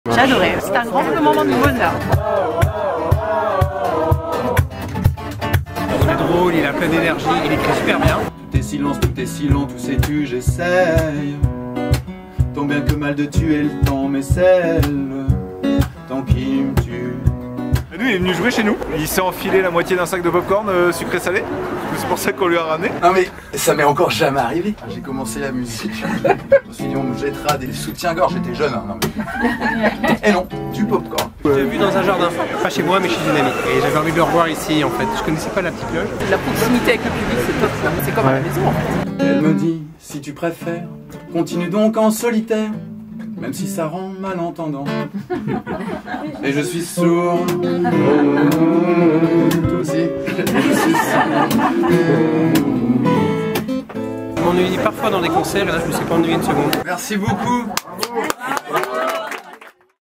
J'ai adoré, c'est un grand moment de bonheur. Il est drôle, il a plein d'énergie, il écrit super bien. Tout est silence, tout est si long, tout sais-tu, j'essaye. Tant bien que mal de tuer le temps, mais celle, tant qui me tue. Et nous, il est venu jouer chez nous. Il s'est enfilé la moitié d'un sac de popcorn sucré-salé. C'est pour ça qu'on lui a ramené. Non mais ça m'est encore jamais arrivé. J'ai commencé la musique. Je me suis dit on me jettera des soutiens-gorge, j'étais jeune. Hein, non, mais... Et non, du popcorn. J'ai vu dans un jardin, pas chez moi mais chez une amie. Et j'avais envie de le revoir ici en fait. Je connaissais pas la petite loge. La proximité avec le public, c'est top. C'est comme à la maison en fait. Elle me dit, si tu préfères, continue donc en solitaire, même si ça rend malentendant. Et je suis sourd. Toi aussi. Je suis sourd. Je m'ennuie parfois dans des concerts, là je me suis pas ennuyé une seconde. Merci beaucoup.